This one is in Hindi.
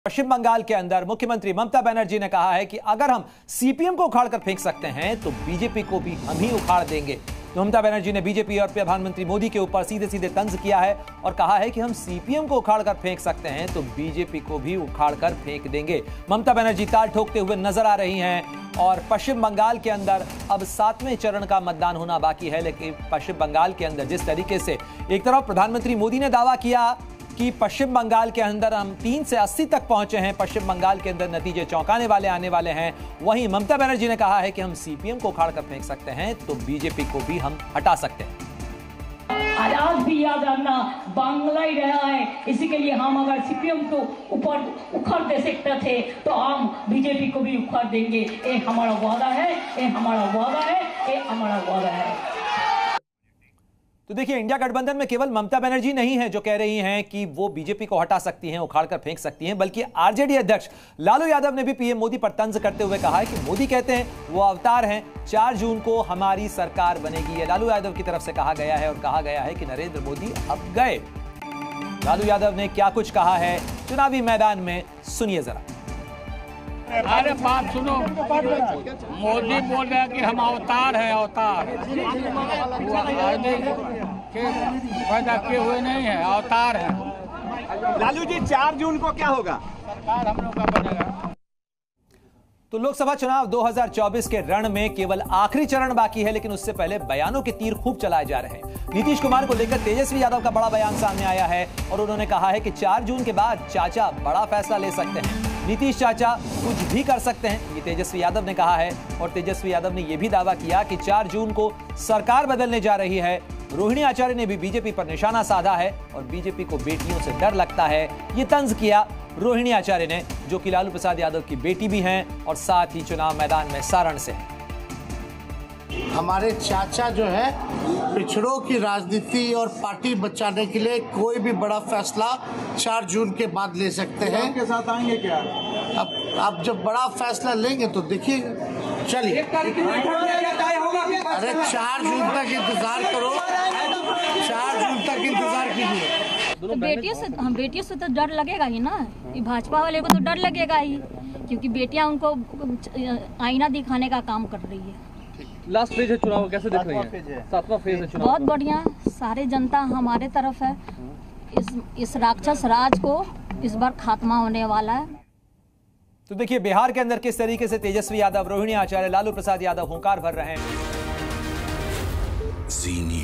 पश्चिम बंगाल के अंदर मुख्यमंत्री ममता बनर्जी ने कहा है कि अगर हम सीपीएम को उखाड़कर फेंक सकते हैं तो बीजेपी को भी हम ही उखाड़ देंगे। तो ममता बनर्जी ने बीजेपी और प्रधानमंत्री मोदी के ऊपर सीधे सीधे तंज किया है और कहा है कि हम सीपीएम को उखाड़कर फेंक सकते हैं तो बीजेपी को भी उखाड़कर फेंक देंगे। ममता बनर्जी ताल ठोकते हुए नजर आ रही हैं और पश्चिम बंगाल के अंदर अब 7वें चरण का मतदान होना बाकी है। लेकिन पश्चिम बंगाल के अंदर जिस तरीके से एक तरफ प्रधानमंत्री मोदी ने दावा किया कि पश्चिम बंगाल के अंदर हम 3 से 80 तक पहुंचे हैं, पश्चिम बंगाल के अंदर नतीजे चौंकाने वाले आने वाले हैं, वहीं ममता बनर्जी ने कहा है कि हम सीपीएम को उखाड़ कर फेंक सकते हैं तो बीजेपी को भी हम हटा सकते हैं। आज भी याद रखना, बांग्ला ही रहा है, इसी के लिए हम अगर सीपीएम को ऊपर उखाड़ दे सकते थे तो हम बीजेपी को भी उखाड़ देंगे। ये हमारा वादा है, ये हमारा वादा है, ये हमारा वादा है। तो देखिए, इंडिया गठबंधन में केवल ममता बनर्जी नहीं है जो कह रही हैं कि वो बीजेपी को हटा सकती हैं, उखाड़कर फेंक सकती हैं, बल्कि आरजेडी अध्यक्ष लालू यादव ने भी पीएम मोदी पर तंज करते हुए कहा है कि मोदी कहते हैं वो अवतार हैं, 4 जून को हमारी सरकार बनेगी। ये लालू यादव की तरफ से कहा गया है और कहा गया है कि नरेंद्र मोदी अब गए। लालू यादव ने क्या कुछ कहा है चुनावी मैदान में, सुनिए जरा। अरे बात सुनो, मोदी बोल रहे हैं कि हम अवतार हैं, अवतार पैदा किए हुए नहीं है, अवतार है। लालू जी 4 जून को क्या होगा? सरकार हम लोग का बनेगा। तो लोकसभा चुनाव 2024 के रण में केवल आखिरी चरण बाकी है, लेकिन उससे पहले बयानों के तीर खूब चलाए जा रहे हैं। नीतीश कुमार को लेकर तेजस्वी यादव का बड़ा बयान सामने आया है और उन्होंने कहा है कि 4 जून के बाद चाचा बड़ा फैसला ले सकते हैं, नीतीश चाचा कुछ भी कर सकते हैं, ये तेजस्वी यादव ने कहा है। और तेजस्वी यादव ने यह भी दावा किया कि 4 जून को सरकार बदलने जा रही है। रोहिणी आचार्य ने भी बीजेपी पर निशाना साधा है और बीजेपी को बेटियों से डर लगता है, ये तंज किया रोहिणी आचार्य ने, जो कि लालू प्रसाद यादव की बेटी भी हैं और साथ ही चुनाव मैदान में सारण से हैं। हमारे चाचा जो है पिछड़ों की राजनीति और पार्टी बचाने के लिए कोई भी बड़ा फैसला 4 जून के बाद ले सकते हैं। आपके साथ आएंगे क्या? अब जब बड़ा फैसला लेंगे तो देखिए, चलिए। अरे 4 जून तक इंतजार करो, 4 जून तक इंतजार कीजिए। तो बेटियों से तो डर लगेगा ही ना, भाजपा वाले को तो डर लगेगा ही, क्योंकि बेटियां उनको आईना दिखाने का काम कर रही है। लास्ट फेज है चुनाव, कैसे देख रही हैं? 7वां फेज है चुनाव। बहुत बढ़िया, सारे जनता हमारे तरफ है। इस राक्षस राज को इस बार खात्मा होने वाला है। तो देखिए, बिहार के अंदर किस तरीके से तेजस्वी यादव, रोहिणी आचार्य, लालू प्रसाद यादव हुंकार भर रहे हैं।